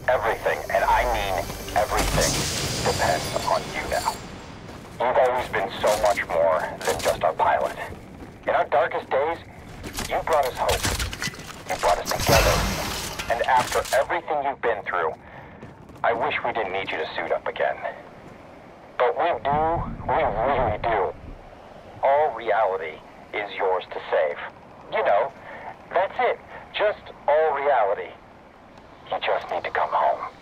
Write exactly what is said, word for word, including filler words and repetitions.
Everything, and I mean everything, depends on you now. You've always been so much more than just our pilot. In our darkest days, you brought us hope. You brought us together. And after everything you've been through, I wish we didn't need you to suit up again. But we do, we really do. All reality is yours to save. You know, that's it. Just all reality. You just need to come home.